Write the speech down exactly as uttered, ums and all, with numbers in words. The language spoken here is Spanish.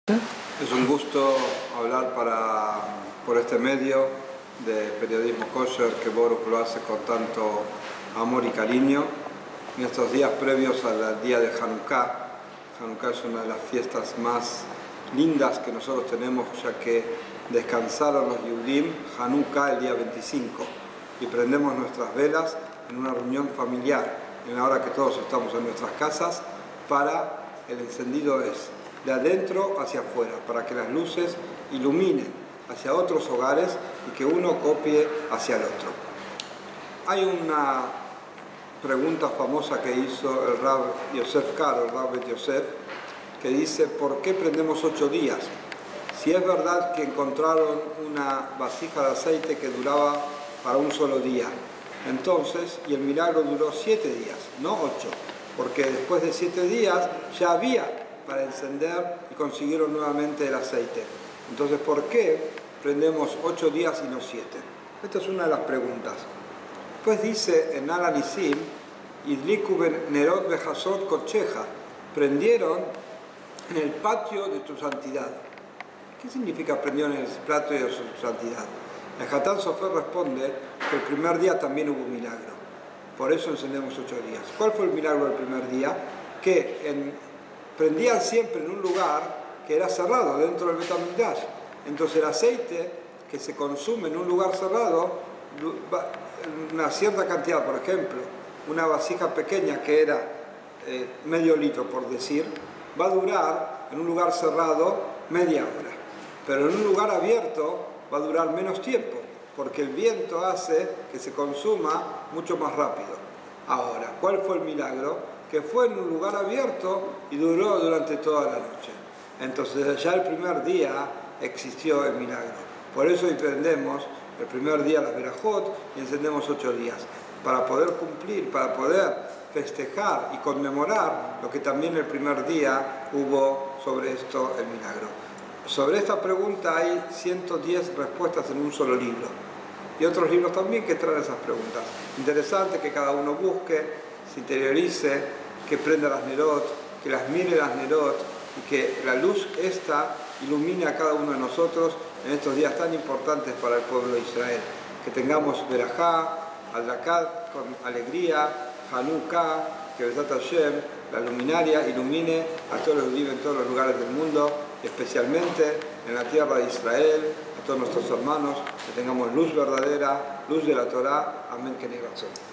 Es un gusto hablar para, por este medio de periodismo kosher que Boruch lo hace con tanto amor y cariño en estos días previos al día de Hanukkah. Hanukkah es una de las fiestas más lindas que nosotros tenemos, ya que descansaron los Yehudim Hanukkah el día veinticinco y prendemos nuestras velas en una reunión familiar, en la hora que todos estamos en nuestras casas, para el encendido es de adentro hacia afuera, para que las luces iluminen hacia otros hogares y que uno copie hacia el otro. Hay una pregunta famosa que hizo el Rab Yosef Karo, el Rab Bet Yosef, que dice: ¿por qué prendemos ocho días? Si es verdad que encontraron una vasija de aceite que duraba para un solo día, entonces, y el milagro duró siete días, no ocho, porque después de siete días ya había para encender y consiguieron nuevamente el aceite. Entonces, ¿por qué prendemos ocho días y no siete? Esta es una de las preguntas. Pues dice en Al-Anisim, Idliku ben Nerot bejasot kocheja, prendieron en el patio de tu santidad. ¿Qué significa prendieron en el patio de su santidad? El Hatán Sofer responde que el primer día también hubo un milagro. Por eso encendemos ocho días. ¿Cuál fue el milagro del primer día? Que en prendían siempre en un lugar que era cerrado, dentro del Beit HaMikdash. Entonces el aceite que se consume en un lugar cerrado, una cierta cantidad, por ejemplo, una vasija pequeña que era eh, medio litro, por decir, va a durar en un lugar cerrado media hora. Pero en un lugar abierto va a durar menos tiempo, porque el viento hace que se consuma mucho más rápido. Ahora, ¿cuál fue el milagro? Que fue en un lugar abierto y duró durante toda la noche. Entonces ya el primer día existió el milagro. Por eso hoy prendemos el primer día las verajot y encendemos ocho días, para poder cumplir, para poder festejar y conmemorar lo que también el primer día hubo sobre esto el milagro. Sobre esta pregunta hay ciento diez respuestas en un solo libro y otros libros también que traen esas preguntas. Interesante que cada uno busque, se interiorice, que prenda las nerot, que las mire las nerot y que la luz esta ilumine a cada uno de nosotros en estos días tan importantes para el pueblo de Israel. Que tengamos verajá, adrakat con alegría, Hanukkah, que Besat Hashem, la luminaria, ilumine a todos los que viven en todos los lugares del mundo, especialmente en la tierra de Israel, a todos nuestros hermanos, que tengamos luz verdadera, luz de la Torá. Amén, que razón.